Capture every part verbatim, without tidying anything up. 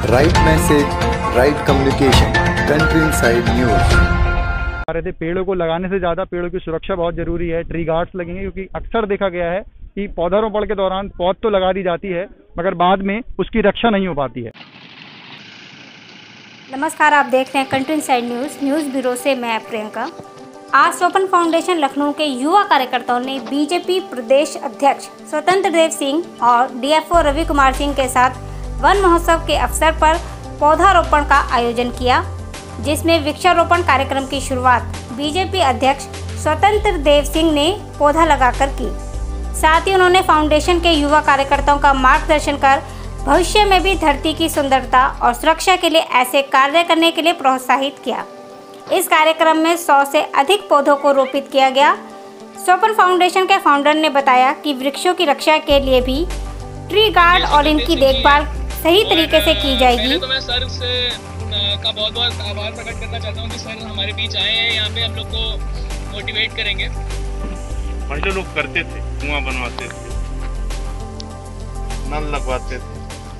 Right message, right communication, country inside news. रहे थे पेड़ों को लगाने से ज़्यादा पेड़ों की सुरक्षा बहुत जरूरी है। ट्री गार्ड्स लगेंगे क्योंकि अक्सर देखा गया है कि पौधारोपण के दौरान पौध तो लगा दी जाती है मगर बाद में उसकी रक्षा नहीं हो पाती है। नमस्कार, आप देख रहे हैं country inside news news bureau से मैं प्रियंका। आज स्वपन फाउंडेशन लखनऊ के युवा कार्यकर्ताओं ने बीजेपी प्रदेश अध्यक्ष स्वतंत्र देव सिंह और डीएफओ रवि कुमार सिंह के साथ वन महोत्सव के अवसर पर पौधारोपण का आयोजन किया, जिसमें वृक्षारोपण कार्यक्रम की शुरुआत बीजेपी अध्यक्ष स्वतंत्र देव सिंह ने पौधा लगाकर की। साथ ही उन्होंने फाउंडेशन के युवा कार्यकर्ताओं का मार्गदर्शन कर भविष्य में भी धरती की सुंदरता और सुरक्षा के लिए ऐसे कार्य करने के लिए प्रोत्साहित किया। इस कार्यक्रम में सौ से अधिक पौधों को रोपित किया गया। स्वपन फाउंडेशन के फाउंडर ने बताया कि वृक्षों की रक्षा के लिए भी ट्री गार्ड और इनकी देखभाल सही तरीके से की जाएगी। तो मैं सर से का बहुत बहुत आभार प्रकट करना चाहता हूँ कि सर हमारे बीच आए हैं, यहाँ पे हम लोग को मोटिवेट करेंगे। पहले लोग करते थे, कुआं बनवाते थे, नल लगवाते थे,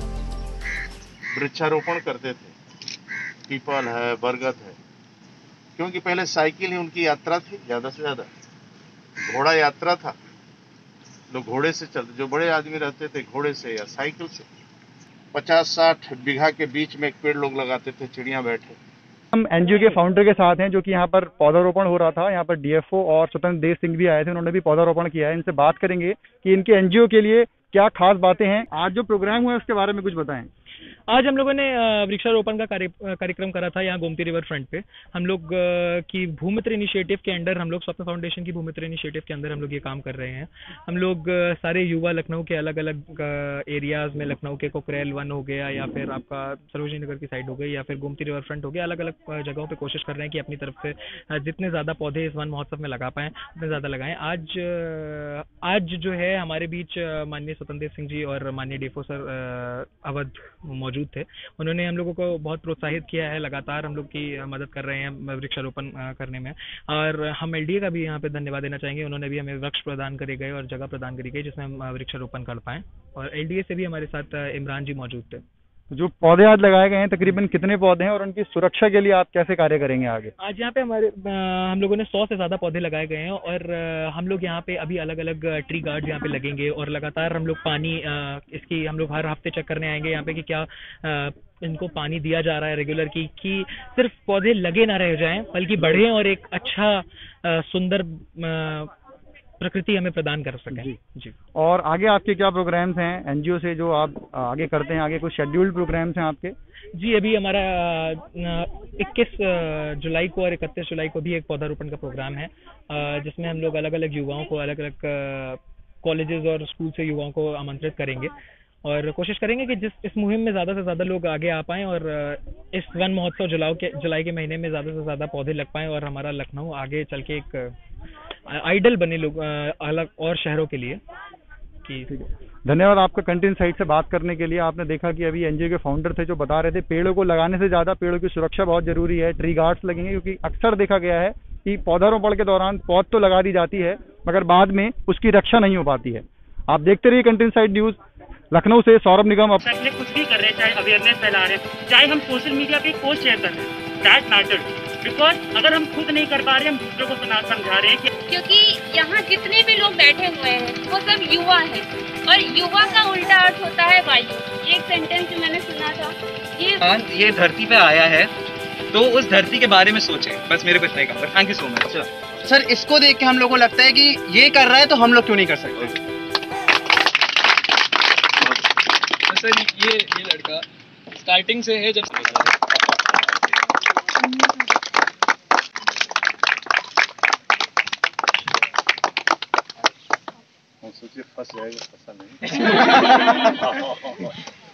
वृक्षारोपण करते थे, पीपल है, बरगद है, क्योंकि पहले साइकिल ही उनकी यात्रा थी। ज्यादा से ज्यादा घोड़ा यात्रा था, लोग घोड़े से चलते, जो बड़े आदमी रहते थे घोड़े से या साइकिल से। पचास साठ बीघा के बीच में एक पेड़ लोग लगाते थे, चिड़िया बैठे। हम एनजीओ के फाउंडर के साथ हैं जो कि यहाँ पर पौधारोपण हो रहा था। यहाँ पर डीएफओ और स्वतंत्र देव सिंह भी आए थे, उन्होंने भी पौधारोपण किया है। इनसे बात करेंगे कि इनके एनजीओ के लिए क्या खास बातें हैं। आज जो प्रोग्राम हुआ है उसके बारे में कुछ बताएं। आज हम लोगों ने वृक्षारोपण का कार्यक्रम करा था यहाँ गोमती रिवर फ्रंट पे। हम लोग की भूमित्र इनिशिएटिव के अंडर, हम लोग स्वप्न फाउंडेशन की भूमित्र इनिशिएटिव के अंदर हम लोग ये काम कर रहे हैं। हम लोग सारे युवा लखनऊ के अलग अलग एरियाज में, लखनऊ के कोकरेल वन हो गया या फिर आपका सरोजनी नगर की साइड हो गई या फिर गोमती रिवर फ्रंट हो गया, अलग अलग जगहों पर कोशिश कर रहे हैं कि अपनी तरफ से जितने ज़्यादा पौधे इस वन महोत्सव में लगा पाएँ उतने ज़्यादा लगाएं। आज आज जो है हमारे बीच माननीय स्वतंत्र देव सिंह जी और माननीय डीएफओ सर अवध मौजूद थे। उन्होंने हम लोगों को बहुत प्रोत्साहित किया है, लगातार हम लोग की मदद कर रहे हैं वृक्षारोपण करने में। और हम एलडीए का भी यहाँ पे धन्यवाद देना चाहेंगे। उन्होंने भी हमें वृक्ष प्रदान करे गए और जगह प्रदान करी गई जिसमें हम वृक्षारोपण कर पाएँ। और एलडीए से भी हमारे साथ इमरान जी मौजूद थे। जो पौधे आज लगाए गए हैं, तकरीबन कितने पौधे हैं और उनकी सुरक्षा के लिए आप कैसे कार्य करेंगे आगे? आज यहाँ पे हमारे हम लोगों ने सौ से ज़्यादा पौधे लगाए गए हैं और हम लोग यहाँ पे अभी अलग अलग ट्री गार्ड यहाँ पे लगेंगे और लगातार हम लोग पानी इसकी हम लोग हर हफ्ते चेक करने आएंगे यहाँ पे कि क्या इनको पानी दिया जा रहा है रेगुलर, की कि सिर्फ पौधे लगे ना रह जाएं बल्कि बढ़े और एक अच्छा सुंदर प्रकृति हमें प्रदान कर सके। जी जी। और आगे आपके क्या प्रोग्राम्स हैं एनजीओ से जो आप आगे करते हैं? आगे कुछ शेड्यूल्ड प्रोग्राम्स हैं आपके? जी, अभी हमारा इक्कीस जुलाई को और इकतीस जुलाई को भी एक पौधारोपण का प्रोग्राम है, जिसमें हम लोग अलग अलग युवाओं को, अलग अलग कॉलेजेस और स्कूल से युवाओं को आमंत्रित करेंगे और कोशिश करेंगे कि जिस इस मुहिम में ज़्यादा से ज़्यादा लोग आगे आ पाएँ और इस वन महोत्सव जुलाई के जुलाई के महीने में ज़्यादा से ज़्यादा पौधे लग पाएँ और हमारा लखनऊ आगे चल के एक आइडल बने लोग अलग और शहरों के लिए। कि धन्यवाद आपका कंट्री इनसाइड से बात करने के लिए। आपने देखा कि अभी एनजीओ के फाउंडर थे जो बता रहे थे पेड़ों को लगाने से ज़्यादा पेड़ों की सुरक्षा बहुत जरूरी है। ट्री गार्ड्स लगेंगे क्योंकि अक्सर देखा गया है कि पौधारोपण के दौरान पौध तो लगा दी जाती है मगर बाद में उसकी रक्षा नहीं हो पाती है। आप देखते रहिए कंट्री इनसाइड न्यूज़। लखनऊ से सौरभ निगम। अब कुछ भी कर रहे हैं, चाहे अवेयरनेस फैला रहे हैं, चाहे हम सोशल मीडिया पे पोस्ट शेयर कर रहे हैं, दैट मैटर्स। बिकॉज अगर हम खुद नहीं कर पा रहे, हम दूसरों को समझा रहे हैं कि क्योंकि यहाँ जितने भी लोग बैठे हुए हैं वो सब युवा हैं और युवा का उल्टा अर्थ होता है वायु। एक सेंटेंस मैंने सुना था, ये ये धरती पे आया है तो उस धरती के बारे में सोचें। बस मेरे को इतना ही काम। Thank you so much sir. इसको देख के हम लोग को लगता है कि ये कर रहा है तो हम लोग क्यों नहीं कर सकते। सर ये ये लड़का स्टार्टिंग से है, जब सोचिए फंस जाएगा, फंसा नहीं।